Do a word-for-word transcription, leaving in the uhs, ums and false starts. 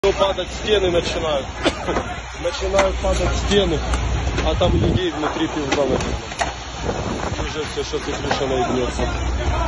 Падать стены начинают. Начинают падать стены, а там людей внутри пизда. Уже все, сейчас и крыша наебнется.